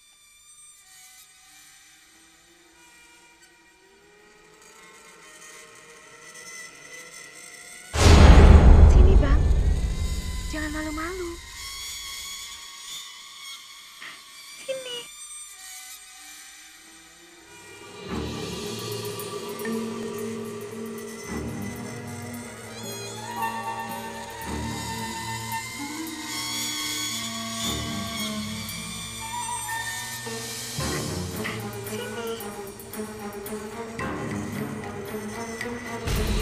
S5: Sini, Bang. Jangan malu-malu. Sini. Sini.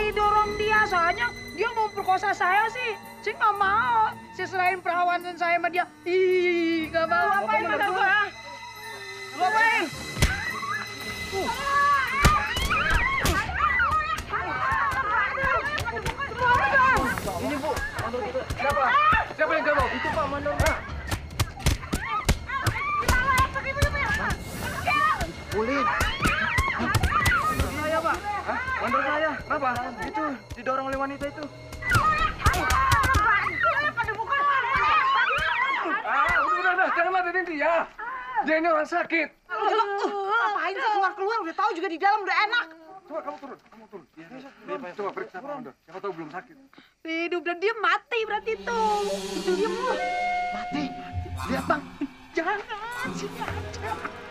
S6: berkali-kali dorong dia, soalnya dia mau perkosa saya sih. Saya nggak mau. Saya serahin perawan saya sama dia. Ih, nggak mau. Ngapain pada gua? Ngapain?
S10: Ini Bu, mandor kita. Siapa? Siapa yang jawab? Itu Pak mandor. Kulit. Saya Pak. Hah? Mandor saya. Kenapa? Itu didorong oleh wanita itu. Ah, udah, udah, jangan ladenin dia. Dia ini orang sakit.
S6: Ngapain sih keluar-keluar? Udah tahu juga di dalam udah enak.
S10: Coba kamu turun, kamu turun. Ya, coba periksa Pak Mandor. Siapa tahu belum sakit.
S6: Hidup dan dia mati berarti tuh. Itu dia
S10: Mati. Lihat Bang.
S6: Jangan sini aja.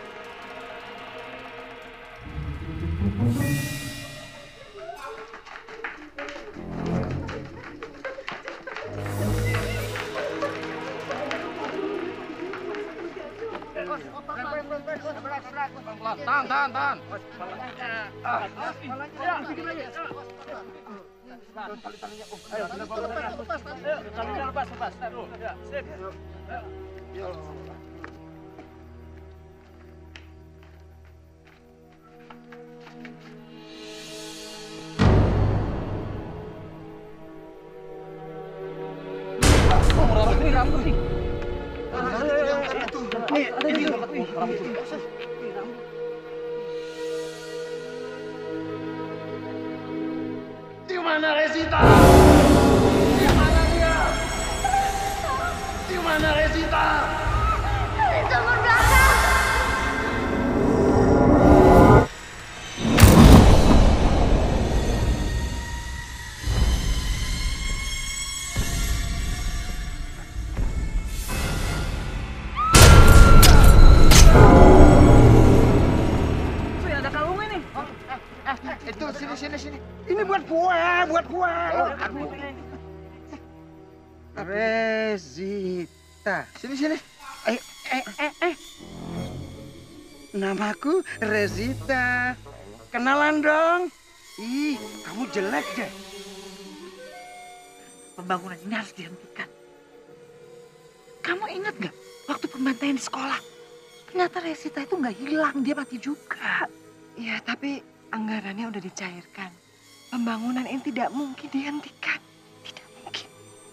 S10: Tahan, tahan, tahan.
S6: Ini rambut nih.
S10: Nih, ini rambut. Di mana Resita? Di mana dia? Di mana Resita?
S7: Di sumur belakang.
S6: Sudah ada kalungnya nih.
S10: Itu sini sini sini. Ini buat gue, buat gue. Resita. Sini sini. Eh eh eh eh. Namaku Resita. Kenalan dong. Ih, kamu jelek deh.
S6: Pembangunan ini harus dihentikan. Kamu ingat gak waktu pembantaian di sekolah? Ternyata Resita itu nggak hilang, dia mati juga.
S2: Ya, tapi anggarannya udah dicairkan. Pembangunan ini tidak mungkin dihentikan. Tidak mungkin.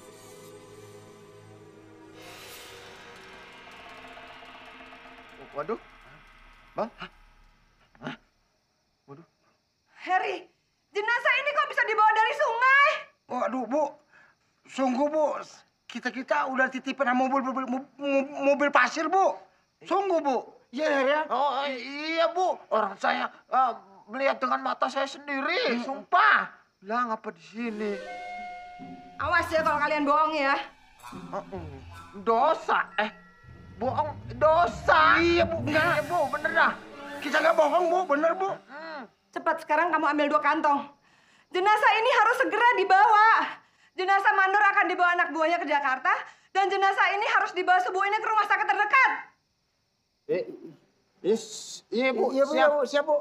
S10: Waduh. Bang? Hah? Waduh.
S2: Harry, jenazah ini kok bisa dibawa dari sungai?
S10: Waduh, Bu. Sungguh, Bu. Kita-kita udah titipin sama mobil, mobil, mobil, mobil pasir, Bu. Sungguh, Bu. Iya, ya?
S1: Oh iya Bu, orang saya uh, melihat dengan mata saya sendiri, hmm. Sumpah. Lah ngapa di sini?
S2: Awas ya kalau kalian bohong ya.
S1: Uh, dosa, eh bohong dosa.
S10: Iya Bu, enggak.
S1: Iya, Bu, bener dah.
S10: Kita nggak bohong Bu, bener Bu.
S2: Hmm. Cepat sekarang kamu ambil dua kantong. Jenazah ini harus segera dibawa. Jenazah Mandor akan dibawa anak buahnya ke Jakarta dan jenazah ini harus dibawa subuh ini ke rumah sakit terdekat.
S10: Eh, yes, iya Bu, iya Bu, siap Bu, siap Bu.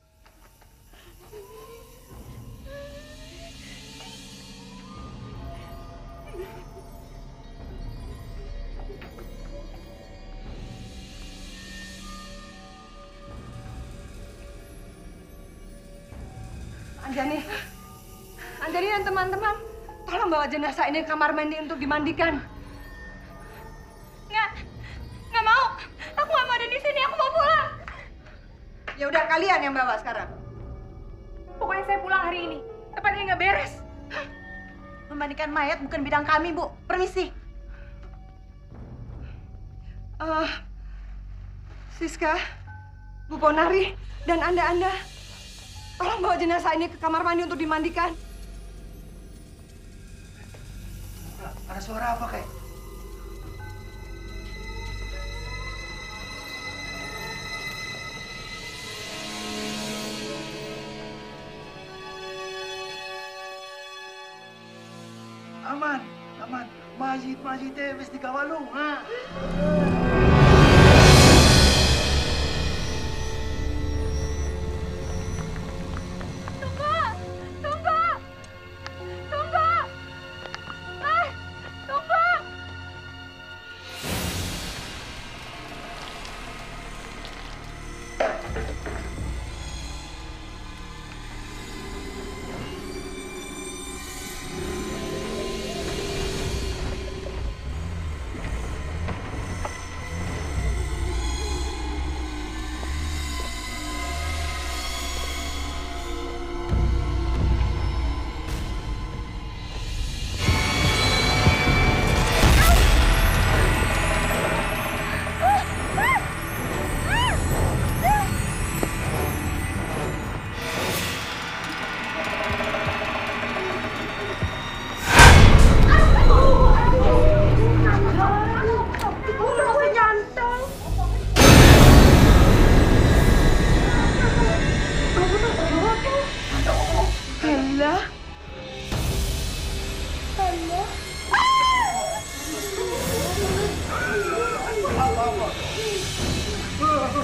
S2: Anjani, Anjani dan teman-teman, tolong bawa jenazah ini ke kamar mandi untuk dimandikan.
S7: Nggak, nggak mau. Aku nggak mau ada di sini. Aku mau pulang.
S2: Ya udah kalian yang bawa sekarang.
S5: Pokoknya saya pulang hari ini. Tempat ini nggak beres.
S3: Memandikan mayat bukan bidang kami, Bu. Permisi.
S2: Uh, Siska, Bu Ponari, dan Anda-Anda, tolong bawa jenazah ini ke kamar mandi untuk dimandikan.
S10: Ada suara apa, Kek? Aman, aman. Majid-majid teh wis dikawal, ha.
S7: Tunggu, tunggu.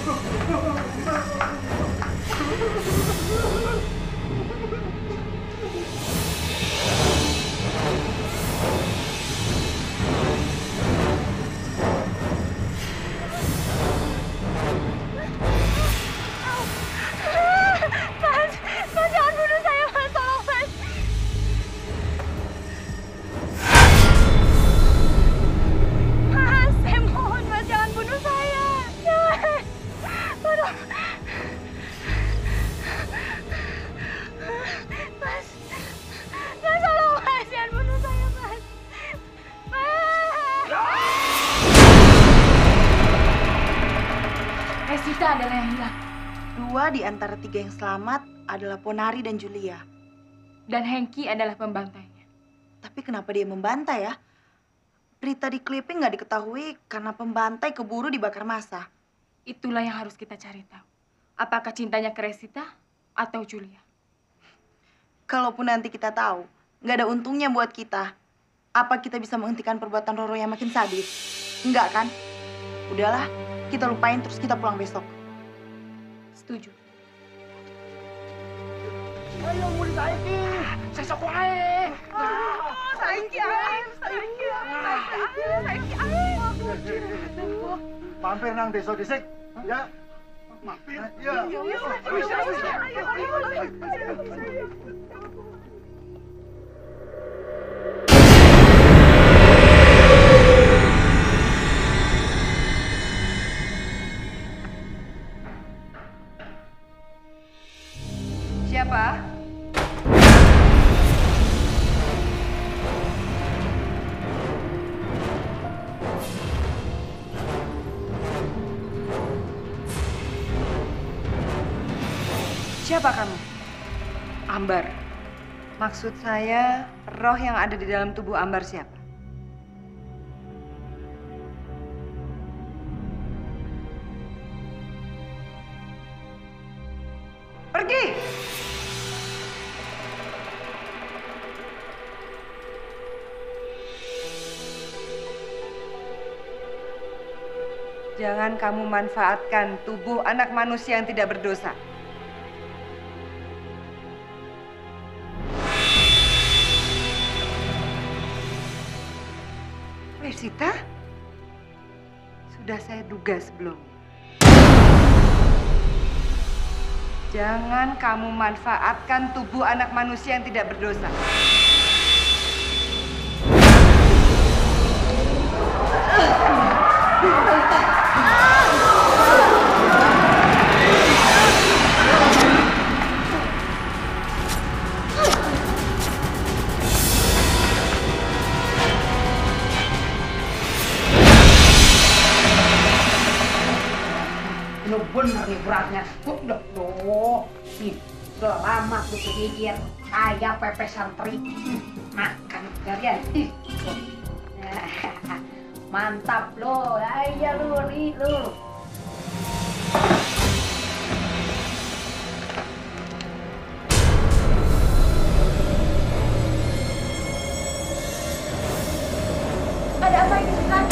S5: Resita adalah yang hilang.
S3: Dua di antara tiga yang selamat adalah Ponari dan Julia.
S5: Dan Hengki adalah pembantainya.
S3: Tapi kenapa dia membantai ya? Berita di clipping nggak diketahui karena pembantai keburu dibakar massa.
S5: Itulah yang harus kita cari tahu. Apakah cintanya ke Resita atau Julia?
S3: Kalaupun nanti kita tahu, nggak ada untungnya buat kita. Apa kita bisa menghentikan perbuatan Roro yang makin sadis? Enggak kan? Udahlah, kita lupain terus kita pulang besok.
S5: Setuju.
S10: Ayo mau ditaiki. Sesok wae.
S3: Saiki air, saiki air, saiki air.
S10: Mampir nang desa disik, ya. Mampir. Ya.
S2: Siapa? Siapa kamu? Ambar. Maksud saya, roh yang ada di dalam tubuh Ambar siapa? Pergi! Jangan kamu manfaatkan tubuh anak manusia yang tidak berdosa. Resita? Sudah saya duga sebelumnya. Jangan kamu manfaatkan tubuh anak manusia yang tidak berdosa.
S11: Lu bener nih beratnya. Udah, loh. Nih, udah lama tuh kegigit. Kayak pepes santri. Makan kalian. Mantap lo. Ayo lu, nih lu.
S5: Ada apa ini, Susan?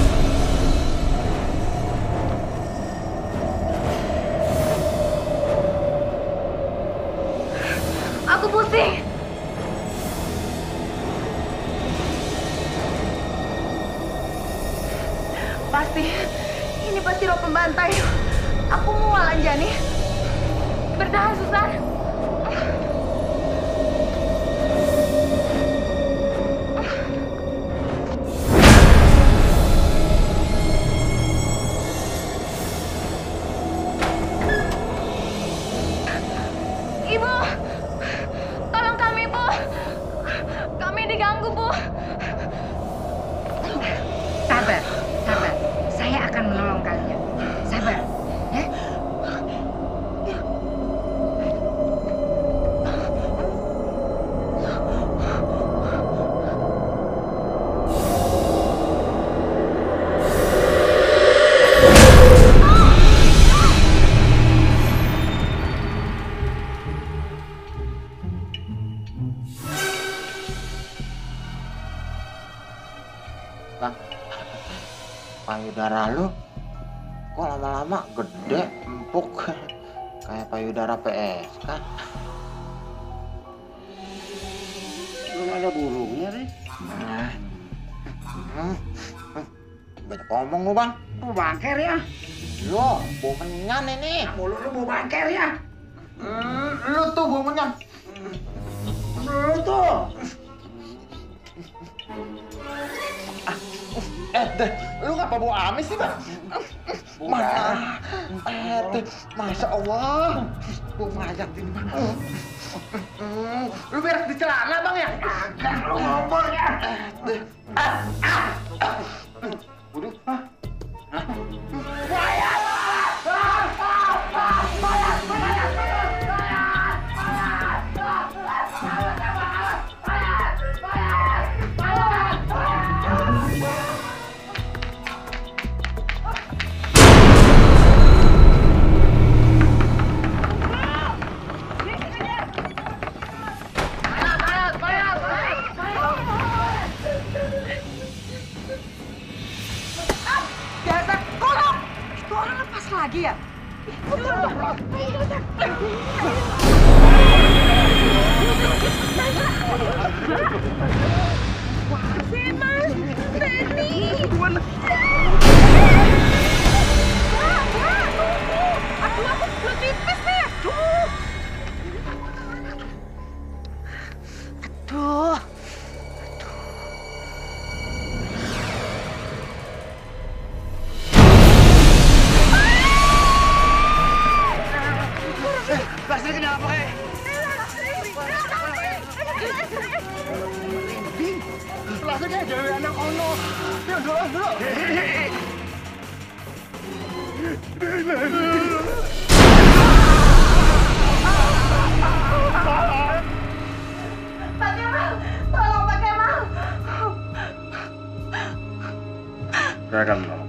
S5: Aku pusing.
S3: Pasti, ini pasti roh pembantai. Aku mual Anjani.
S5: Bertahan, Susan. Ibu, tolong kami, Bu. Kami diganggu, Bu.
S11: Sabar, sabar. Saya akan menolong kalian. Sabar, ya.
S1: Bang, payudara lu kok lama-lama gede, empuk, kayak payudara P S K.
S10: Belum ada burungnya nih.
S1: Nah. Hmm. Hmm. Banyak ngomong lu, Bang.
S11: Lu bangker ya?
S1: Lo, bau menyan ini.
S11: Mulut lu mau bangker ya?
S1: Hmm, lu tuh bau menyan.
S11: Lu tuh.
S1: Eh, deh, lu ngapa bau amis sih, Bang? Mana? Eh, deh, Masya Allah. Bau mayat ini, Bang. Hmm, lu beres di celana, Bang, ya?
S11: Agak lu ngobrol ya.
S1: Deh. Waduh. Hah? Hah?
S11: Mayat! Mayat! Mayat!
S2: Dasar kolok! Itu orang lepas lagi ya?
S11: Mas, Benny. Aduh, aku belum pipis nih. Aduh. Aduh.
S10: Plastik kenapa, Kek? Plastiknya jadi anak ono. Yuk, dulu, dulu.
S11: Pak Kemal, tolong Pak Kemal.
S9: Saya akan menolong.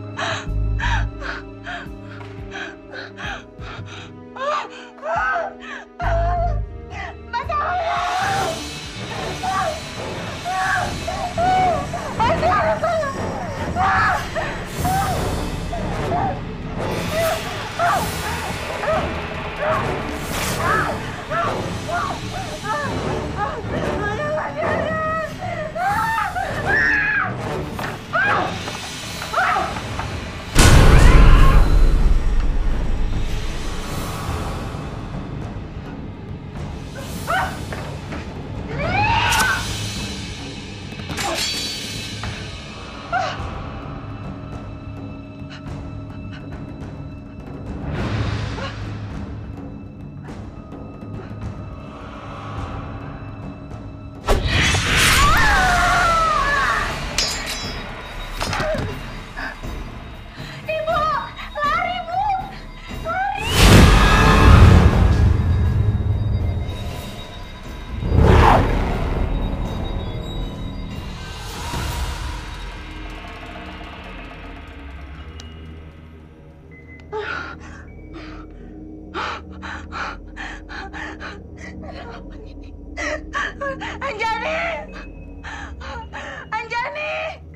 S11: Anjani! Anjani!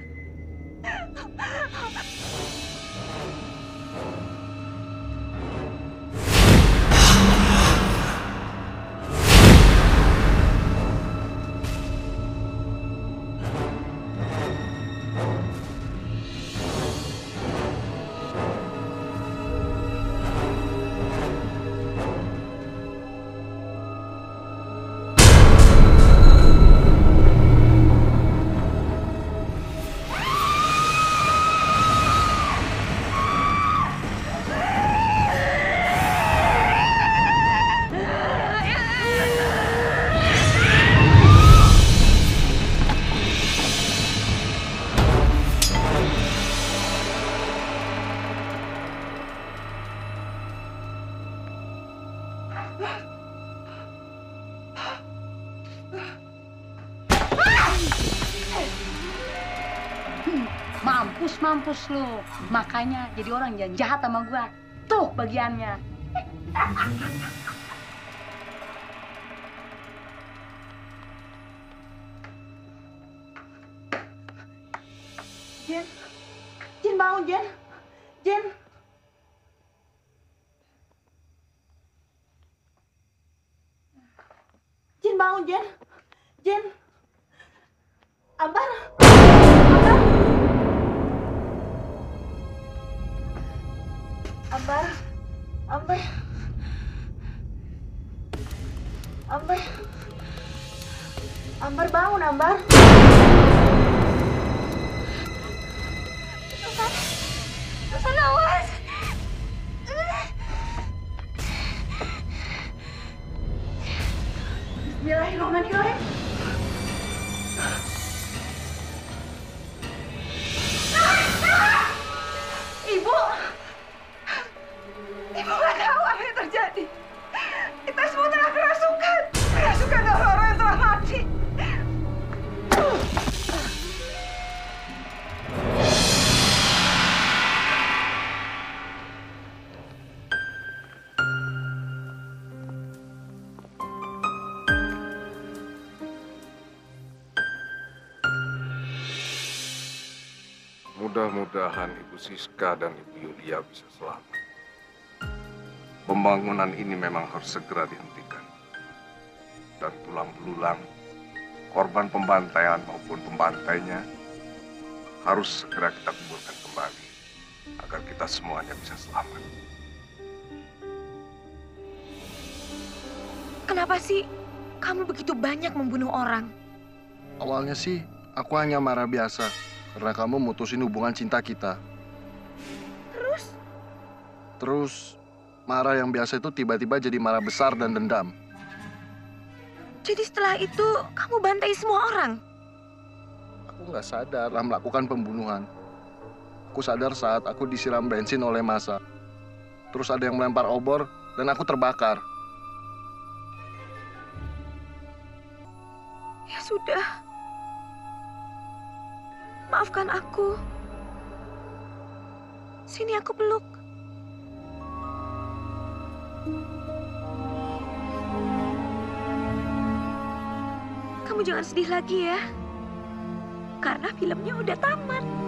S13: Mampus mampus lu. Makanya jadi orang yang jahat sama gua. Tuh bagiannya.
S3: Jen, Jen bangun Jen, Jen, Jen. Jen. Ambar. Ambar. Ambar. Ambar. Ambar bangun, Ambar.
S7: Susan. Susan, awas.
S3: Bismillahirrahmanirrahim.
S2: Ibu, ibu nggak tahu apa yang terjadi. Kita semua telah kerasukan, kerasukan orang-orang yang telah mati.
S8: Mudah-mudahan Ibu Siska dan Ibu Yulia bisa selamat. Pembangunan ini memang harus segera dihentikan. Dan tulang belulang, korban pembantaian maupun pembantainya harus segera kita kuburkan kembali agar kita semuanya bisa selamat.
S14: Kenapa sih kamu begitu banyak membunuh orang?
S10: Awalnya sih aku hanya marah biasa karena kamu mutusin hubungan cinta kita.
S14: Terus?
S10: Terus marah yang biasa itu tiba-tiba jadi marah besar dan dendam.
S14: Jadi setelah itu kamu bantai semua orang?
S10: Aku nggak sadar lah melakukan pembunuhan. Aku sadar saat aku disiram bensin oleh massa. Terus ada yang melempar obor dan aku terbakar.
S14: Ya sudah. Maafkan aku. Sini aku peluk. Kamu jangan sedih lagi ya. Karena filmnya udah tamat.